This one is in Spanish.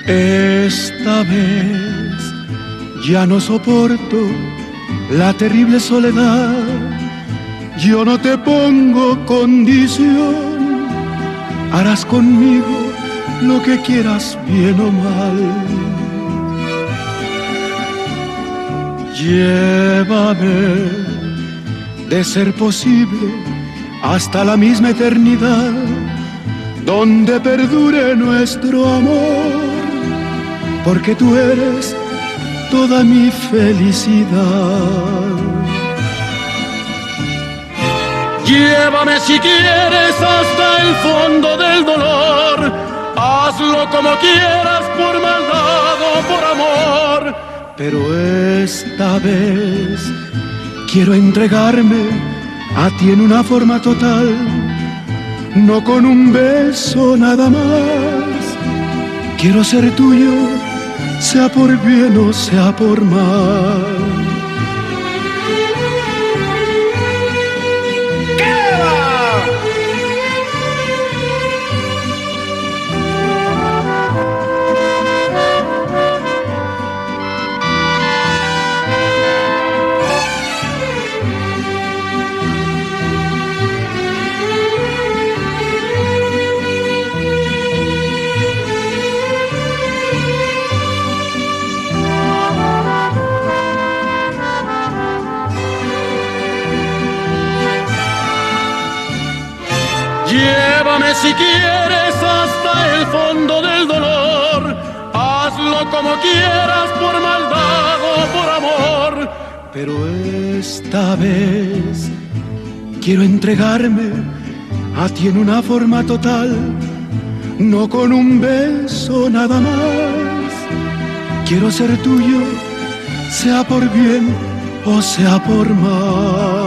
Esta vez ya no soporto la terrible soledad. Yo no te pongo condición, harás conmigo lo que quieras, bien o mal. Llévame, de ser posible, hasta la misma eternidad, donde perdure nuestro amor, porque tú eres toda mi felicidad. Llévame si quieres hasta el fondo del dolor, hazlo como quieras, por maldad o por amor. Pero esta vez quiero entregarme a ti en una forma total, no con un beso nada más. Quiero ser tuyo, sea por bien o sea por mal. Llévame si quieres hasta el fondo del dolor, hazlo como quieras, por maldad o por amor. Pero esta vez quiero entregarme a ti en una forma total, no con un beso nada más. Quiero ser tuyo, sea por bien o sea por mal.